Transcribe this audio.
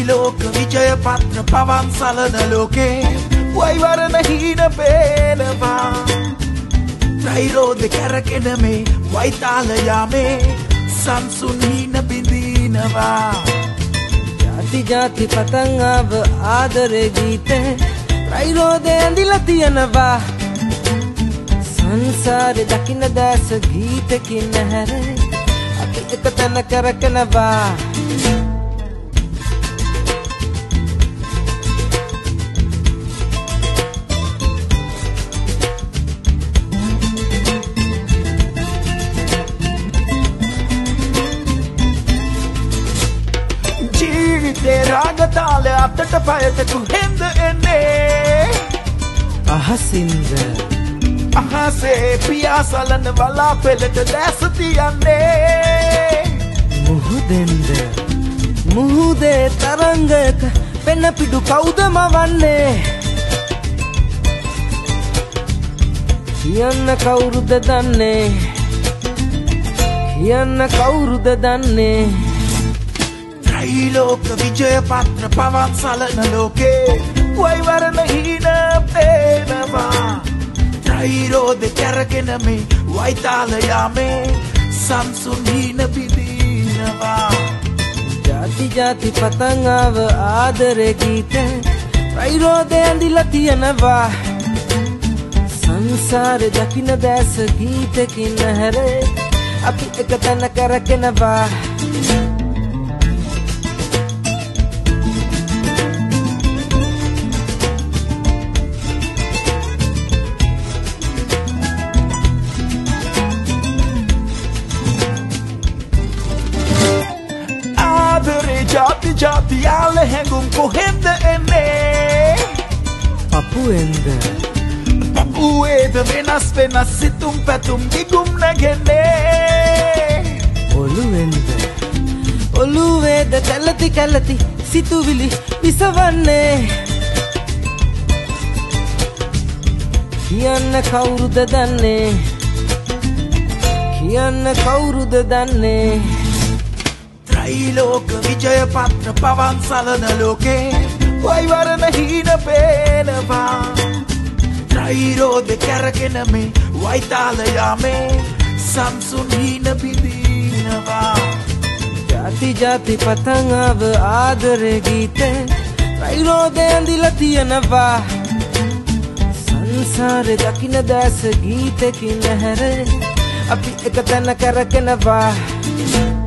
त्रैलोक विजय पत्र पवन सलन लोके वैवरण हीन पेनवा त्रैरोध करकेन मे वैताल यामे संसुन हीन बिंदीनवा जाति जाति पतंगाव आदरे गीते त्रैरोधे अंदिला තියනවා සංසාරේ දකින්න දැස ගීතකින් හැර අපි එක තැන කරකනවා ජීවිතේ රාගතාල අතට පයට කුහෙන්ද එන්නේ අහසින්ද අහසේ පියාසලන වලා පෙළට දැස තියන්නේ මුහුදෙන්ද මුහුදේ තරංගයක පෙන පිඩු කවුද මවන්නේ කියන්න කවුරුද දන්නේ කියන්න කවුරුද දන්නේ त्रैलोक विजय पत्र पवन सलन लोके वैवरण हीन पेनवा त्रैरोध करकेन मे वैताल यामे संसुन हीन बिंदीनवा जाति जाति पतंगाव आदरे गीते त्रैरोधे अंदिला තියනවා සංසාරේ දකින්න දැස ගීතකින් හැර අපි එක තැන කරකනවා जाति जाति याल हैंगुम कोहेंद एने පපුවෙන්ද පපුවේද වෙනස් වෙනස් සිතුම් පැතුම් දිගුම් නැගෙන්නේ ඔළුවෙන්ද ඔළුවේද කැලති කැලති සිතුවිලි විසවන්නේ කියන්න කවුරුද දන්නේ කියන්න කවුරුද දන්නේ त्रैलोक विजय पत्र पवन सलन लोके वैवरण हीन पेनवा त्रैरोध करकेन मे वैताल यामे संसुन हीन बिंदीनवा जाति जाति पतंगाव आदरे गीते त्रैरोधे अंदिला තියනවා සංසාරේ දකින්න දැස ගීතකින් හැර අපි එක තැන කරකනවා